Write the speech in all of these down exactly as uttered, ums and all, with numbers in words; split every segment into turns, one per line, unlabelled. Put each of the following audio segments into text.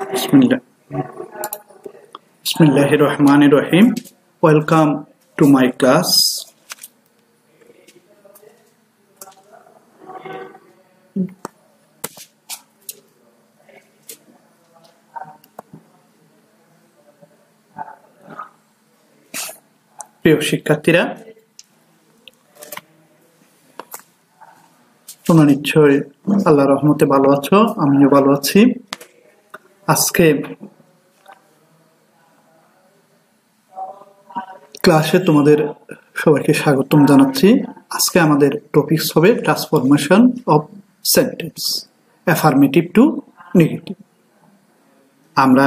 Bismillah. Bismillahirrahmanirrahim. Welcome to my class. প্রিয় শিক্ষার্থীরা, তোমরা নিশ্চয়ই আল্লাহর রহমতে ভালো আছো, আমিও ভালো আছি। আজকে ক্লাসে তোমাদের সবাইকে স্বাগতম জানাচ্ছি। আজকে আমাদের টপিকস হবে transformation of sentence, affirmative to negative. আমরা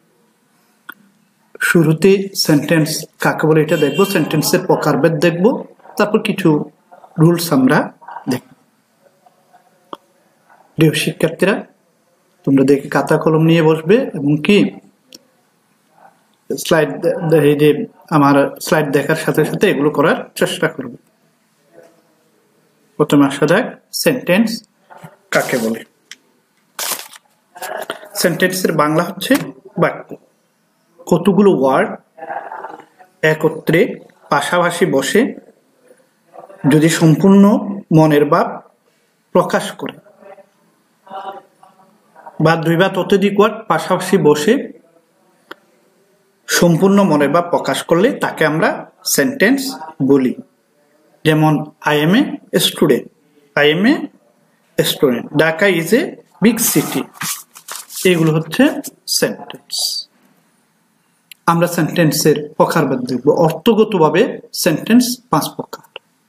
শুরুতে সেন্টেন্স কাকে বলে এটা দেখবো, সেন্টেন্সের প্রকারভেদ দেখবো, তারপর কিছু রুলস আমরা দেখব। প্রিয় শিক্ষার্থীরা, তোমরা দেখে খাতা কলম নিয়ে বসবে এবং কি স্লাইড আমার স্লাইড দেখার সাথে সাথে এগুলো করার চেষ্টা করবে। প্রথমে আসা যাক, সেন্টেন্স কাকে বলে। সেন্টেন্সের বাংলা হচ্ছে বাক্য। কতগুলো ওয়ার্ড একত্রে পাশাপাশি বসে যদি সম্পূর্ণ মনের ভাব প্রকাশ করে, বা দুই বা ততোধিক ওয়ার্ড পাশাপাশি বসে সম্পূর্ণ মনের ভাব প্রকাশ করলে তাকে আমরা সেন্টেন্স বলি। যেমন I am a student, I am a student, Dhaka is a big city. এগুলো হচ্ছে সেন্টেন্স। আমরা সেন্টেন্সের প্রকারভেদ দেখব। অর্থগতভাবে সেন্টেন্স পাঁচ প্রকার।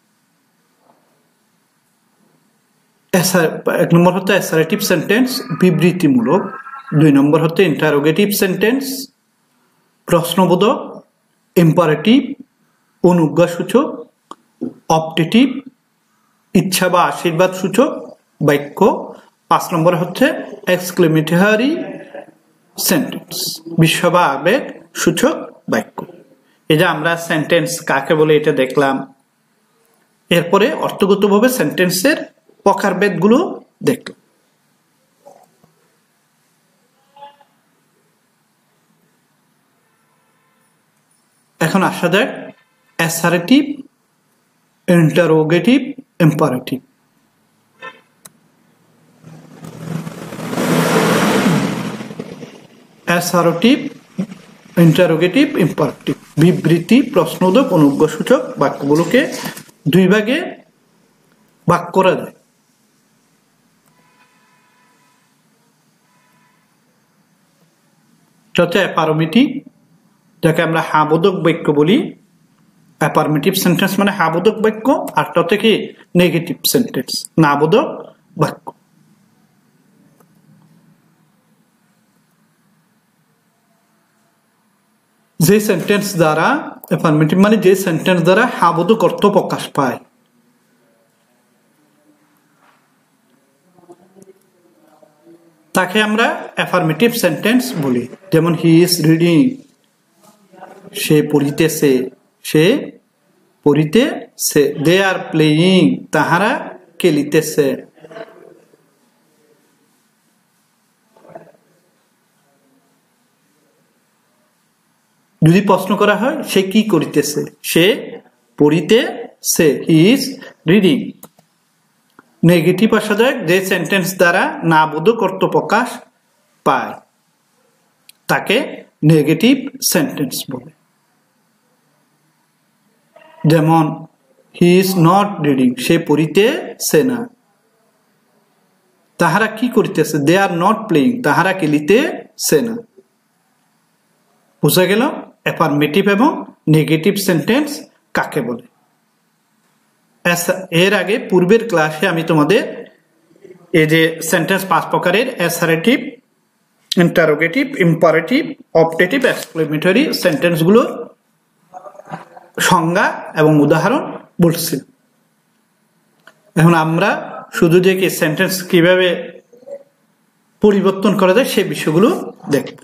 এক নম্বর হচ্ছে অ্যাসার্টিভ সেন্টেন্স, বিবৃতিমূলক। দুই নম্বর হচ্ছে ইন্টারোগেটিভ সেন্টেন্স, প্রশ্নবোধক। ইম্পারেটিভ, অনুজ্ঞাসূচক। অপটেটিভ, ইচ্ছা বা আশীর্বাদ সূচক বাক্য। পাঁচ নম্বর হচ্ছে এক্সক্লেমেটরি সেন্টেন্স, বিস্ময় বা আবেগ সূচক বাক্য। এই যে আমরা সেন্টেন্স কাকে বলে এটা দেখলাম। এরপরে অর্থগতভাবে সেন্টেন্সের প্রকারভেদ গুলো দেখলাম। এখন আসা যাক assertive, interrogative, imperative. Assertive, interrogative, imperative, বিবৃতি, প্রশ্নবোধক, অনুজ্ঞাসূচক বাক্যগুলোকে দুই ভাগে ভাগ করা যায়। হচ্ছে অ্যাফার্মেটিভ, যাকে আমরা হাবোধক বাক্য বলি। অ্যাফার্মেটিভ সেন্টেন্স মানে হাবোধক বাক্য, আর তাতে কি নেগেটিভ সেন্টেন্স, নাবোধক বাক্য। যে সেন্টেন্স দ্বারা অ্যাফার্মেটিভ মানে যে সেন্টেন্স দ্বারা হাবোধক অর্থ প্রকাশ পায়, তাকে আমরা অ্যাফার্মেটিভ সেন্টেন্স বলি। যেমন হি ইজ রিডিং, সে পড়িতেছে, সে পড়িতেছে। দে আর প্লেয়িং, তাহারা খেলিতেছে। যদি প্রশ্ন করা হয় সে কি করিতেছে, সে পড়িতেছে, হি ইজ রিডিং। নেগেটিভ আসা যায় যে সেন্টেন্স দ্বারা নাবোধক অর্থ প্রকাশ পায়, তাকে নেগেটিভ সেন্টেন্স বলে। যেমন হি ইজ নট রিডিং, সে পড়িতেছে না। তাহারা কি করিতেছে, দে আর নট প্লেইং, তাহারা খেলিতেছে না। বুঝা গেল অ্যাফার্মেটিভ এবং নেগেটিভ সেন্টেন্স কাকে বলে। এর আগে পূর্বের ক্লাসে আমি তোমাদের এই যে সেন্টেন্স পাঁচ প্রকারের assertive, interrogative, imperative, optative, exclamatory sentence গুলো সংজ্ঞা এবং উদাহরণ বলছি। এখন আমরা শুধু দেখি সেন্টেন্স কিভাবে পরিবর্তন করা যায় সেই বিষয়গুলো দেখব।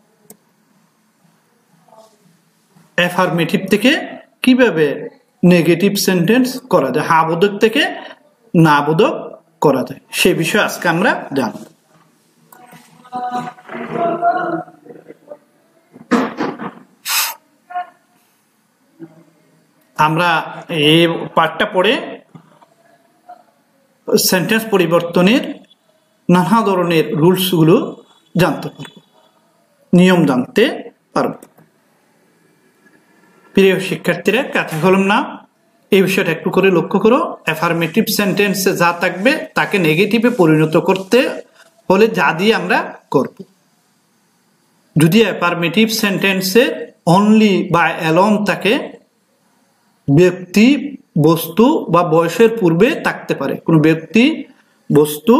অ্যাফার্মেটিভ থেকে কিভাবে নেগেটিভ সেন্টেন্স করা যায়, হাবোধক থেকে নাবোধক করা যায়, সে বিষয়ে আজকে আমরা জানব। আমরা এই পার্টটা পড়ে সেন্টেন্স পরিবর্তনের নানা ধরনের রুলস গুলো জানতে পারবো, নিয়ম জানতে পারবো। প্রিয় শিক্ষার্থীরা, কথা বললাম না, এই বিষয়টা একটু করে লক্ষ্য করো। অ্যাফার্মেটিভ সেন্টেন্সে যা থাকবে তাকে নেগেটিভে পরিণত করতে হলে যা দিয়ে আমরা করব। যদি অ্যাফার্মেটিভ সেন্টেন্সে অনলি বা অ্যালোন থাকে, ব্যক্তি বস্তু বা বয়সের পূর্বে থাকতে পারে কোন ব্যক্তি বস্তু।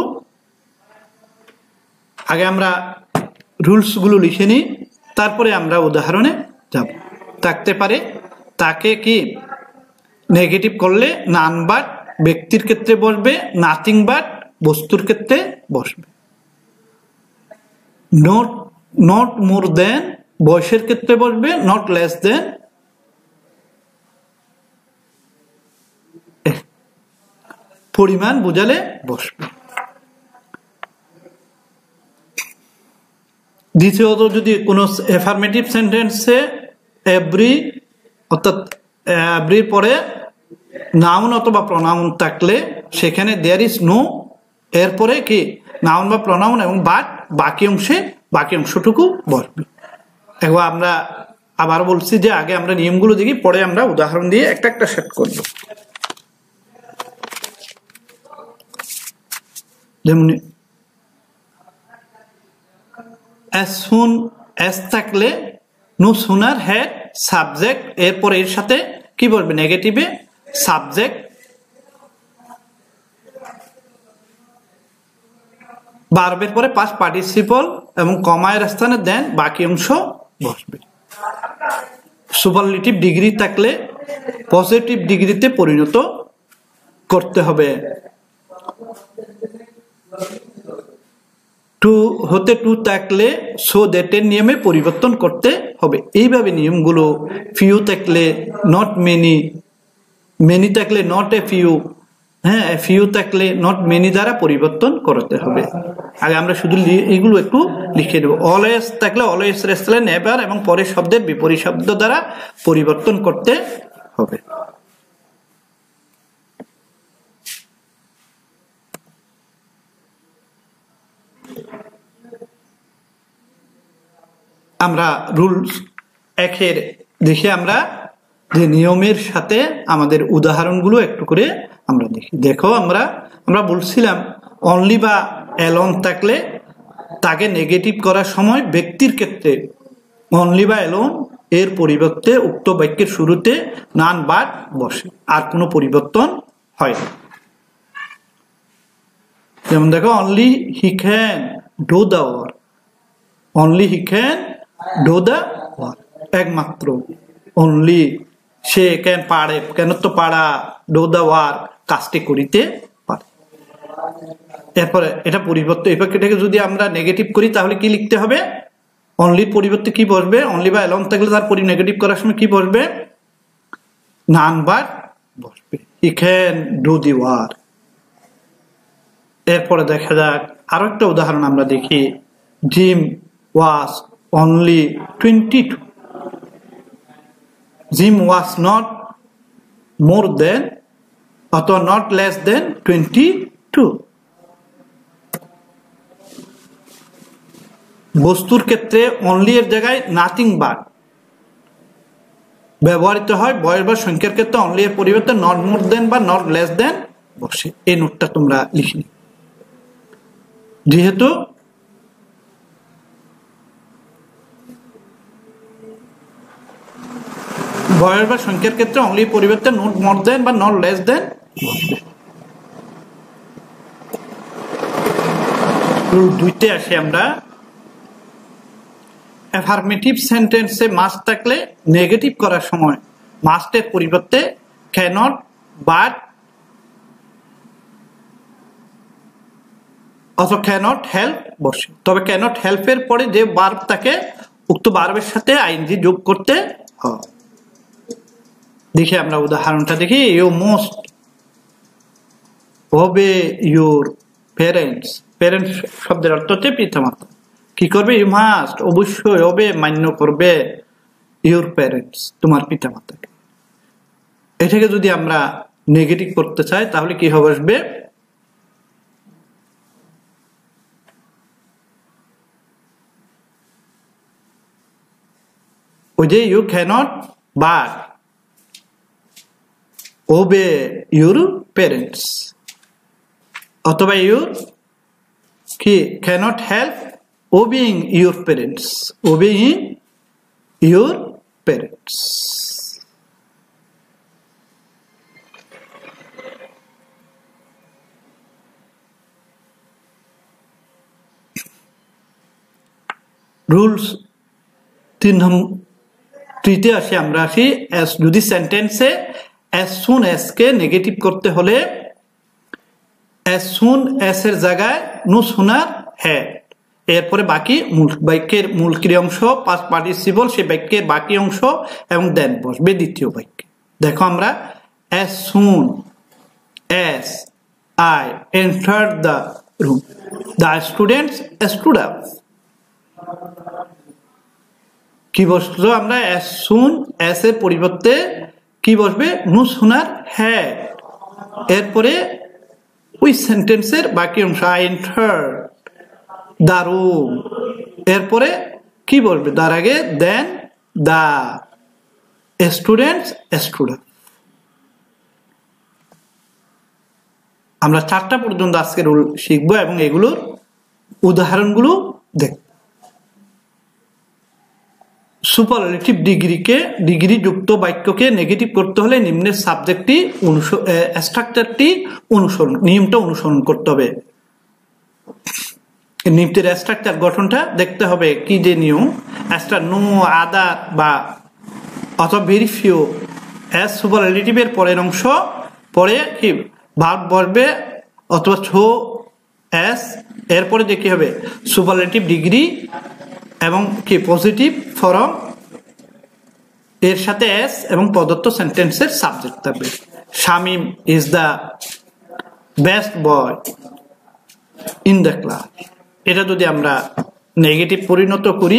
আগে আমরা রুলস গুলো লিখে নিই, তারপরে আমরা উদাহরণে যাব। থাকতে পারে, তাকে কি নেগেটিভ করলে নান বাট ব্যক্তির ক্ষেত্রে বসবে, নাথিং বাট বস্তুর ক্ষেত্রে বসবে। নট নট মোর দেন বয়সের ক্ষেত্রে বসবে, নট লেস দেন পরিমাণ বোঝালে বসবে। দ্বিতীয়ত, যদি কোনো অ্যাফার্মেটিভ সেন্টেন্সে এভরি অর্থাৎ এভরির পরে নাউন অথবা প্রনাউন থাকলে সেখানে দেয়ার ইজ নো, এরপরে কি নাউন বা প্রনাউন এবং বাট বাকি অংশে বাকি অংশটুকু বসবে। একবার আমরা আবার বলছি যে আগে আমরা নিয়মগুলো দেখি, পরে আমরা উদাহরণ দিয়ে একটা একটা সেট করব। যেমন as soon as থাকলে নো সুনার হ্যাড সাবজেক্ট, এরপর এর সাথে কি বলবে নেগেটিভে সাবজেক্ট, ভার্বের পরে পাস্ট পার্টিসিপল এবং কমায়ের স্থানে দেন বাকি অংশ বসবে। সুপারলেটিভ ডিগ্রি থাকলে পজিটিভ ডিগ্রিতে পরিণত করতে হবে। টু হতে টু থাকলে সো দ্যাটের নিয়মে পরিবর্তন করতে হবে। এইভাবে নিয়মগুলো ফিউ থাকলে নট মেনি, মেনি থাকলে নট এ ফিউ, হ্যাঁ ফিউ থাকলে নট মেনি দ্বারা পরিবর্তন করতে হবে। আগে আমরা শুধু এগুলো একটু লিখে দেবো। অলওয়েজ থাকলে অলওয়েজ রেস্টলে নেভার এবং পরের শব্দের বিপরীত শব্দ দ্বারা পরিবর্তন করতে হবে। আমরা রুলস একের দেখে আমরা যে নিয়মের সাথে আমাদের উদাহরণগুলো একটু করে আমরা দেখি। দেখো আমরা আমরা বলছিলাম অনলি বা অ্যালোন থাকলে তাকে নেগেটিভ করার সময় ব্যক্তির ক্ষেত্রে অনলি বা অ্যালোন এর পরিবর্তে উক্ত বাক্যের শুরুতে নান বাট বসে, আর কোনো পরিবর্তন হয় না। যেমন দেখো only he can do the work, only he can do the work, একমাত্র অনলি সে ক্যান পারে, কেন তো পারা ডু দ্য ওয়ার্ক কাজটি করিতে পারে। এরপরে এটা পরিবর্তন, এই বাক্যটাকে যদি আমরা নেগেটিভ করি তাহলে কি লিখতে হবে? অনলির পরিবর্তে কি বসবে? অনলি বা অ্যালোন থাকলে তার পরি নেগেটিভ করার সময় কি বসবে? নান বাট বসবে। He can do the work. এরপরে দেখা যাক আরো একটা উদাহরণ আমরা দেখি। Jim was only twenty two, Jim was not more than অথবা not less than twenty two. বস্তুর ক্ষেত্রে অনলি এর জায়গায় নাথিং বাট ব্যবহৃত হয়। বয়স বা সংখ্যার ক্ষেত্রে অনলি এর পরিবর্তে নট মোর দেন বা নট লেস দেন বসে। এই নোটটা তোমরা লিখে নি। যেহেতু বয়স বা সংখ্যার ক্ষেত্রে অনলি পরিবর্তে নট মোর দেন বা নট লেস দেন বসবে। রুল দুইতে আসি আমরা। অ্যাফার্মেটিভ সেন্টেন্সে মাস্ট থাকলে নেগেটিভ করার সময় মাস্টের পরিবর্তে ক্যানট বাট অথবা ক্যানট হেল্প বসে। তবে ক্যানট হেল্পের পরে যে ভার্ব থাকে উক্ত ভার্বের সাথে আইএনজি যোগ করতে হয়। দেখি আমরা উদাহরণটা দেখি। You must obey your parents. Parents শব্দের অর্থ হচ্ছে পিতামাতা। কি করবে? ইউ মাস্ট, অবশ্যই হবে, মান্য করবে ইউর প্যারেন্টস, তোমার পিতা মাতাকে। এটাকে যদি আমরা নেগেটিভ করতে চাই তাহলে কি হবে? আসবে ওই যে you cannot but obey your parents, অথবা ইউ কি cannot help obeying your parents, obeying your parents. Rules তিন তৃতীয় আসি আমরা আসি যদি সেন্টেন্সে as soon as কে নেগেটিভ করতে হলে as soon as এর জায়গায় নো সুনার হ্যাড, এরপরে বাকি মূল বাক্যের মূল ক্রিয়া অংশ পাস্ট পার্টিসিপল, সেই বাক্যের বাকি অংশ এবং দেন বসবে দ্বিতীয় বাক্যে। দেখো আমরা as soon as I entered the room the students stood up, কি বসলো আমরা? as soon as এর পরিবর্তে কি বসবে? নো সুনার হ্যাড, এরপরে ওই সেন্টেন্সের বাকি অংশ I entered the room, এরপরে কি বলবে? তার আগে দেন the students stood up। আমরা চারটা পর্যন্ত আজকে রুল শিখবো এবং এগুলোর উদাহরণগুলো দেখব। সুপারলেটিভ ডিগ্রিকে ডিগ্রি যুক্ত বাক্যকে নেগেটিভ করতে হলে নিম্নের সাবজেক্টটি স্ট্রাকচারটি অনুসরণ নিয়মটা অনুসরণ করতে হবে। নিম্নের স্ট্রাকচার গঠনটা দেখতে হবে কি যে নিয়ম, একটা নো আদার বা অথবা ভেরি ফিউ এস সুপারলেটিভের পরের অংশ পরে কি ভার্ব বসবে অথবা ছো এস, এরপরে যে কি হবে? সুপারলেটিভ ডিগ্রি এবং কি পজিটিভ ফর্ম, এর সাথে এস এবং প্রদত্ত সেন্টেন্সের সাবজেক্ট থাকবে। Shamim is the best boy in the class, এটা যদি আমরা নেগেটিভ পরিণত করি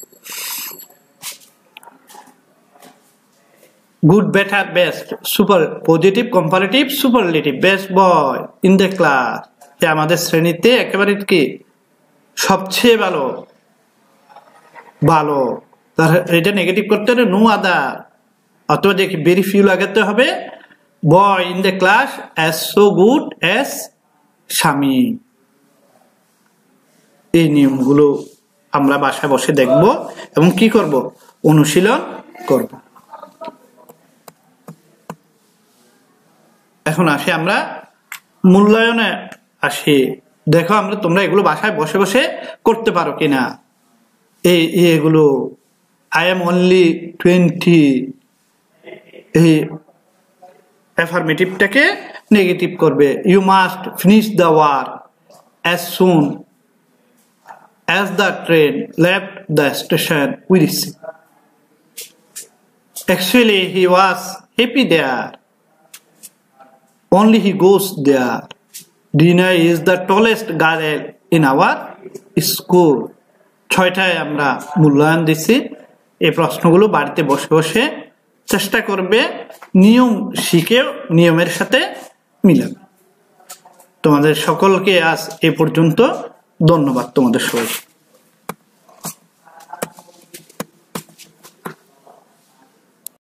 good, better, best, super, positive, comparative, superlative, best boy in the class, আমাদের শ্রেণীতে একেবারে কি সবচেয়ে ভালো ভালো, এটা নেগেটিভ করতে হলে নো আদার, অথবা দেখি ভেরি ফিউ লাগাতে হবে boy in the class as so good as Shamim. এই নিয়মগুলো আমরা বাসায় বসে দেখব এবং কি করব? অনুশীলন করব। এখন আসি আমরা মূল্যায়নে আসি। দেখো আমরা তোমরা এগুলো বাসায় বসে বসে করতে পারো কিনা। এই এগুলো আই এম অনলি টোয়েন্টি, এই অ্যাফার্মেটিভটাকে নেগেটিভ করবে। You must finish the work as soon as the train left the station we receive. Actually he was happy there, only he goes there. Dina is the tallest girl in our school. ছয়টায় আমরা মূল্যায়ন দিছি। এই প্রশ্নগুলো বাড়িতে বসে বসে চেষ্টা করবে নিয়ম শিখে নিয়মের সাথে মিলাবে। তোমাদের সকলকে আজ এ পর্যন্ত ধন্যবাদ তোমাদের সবাই।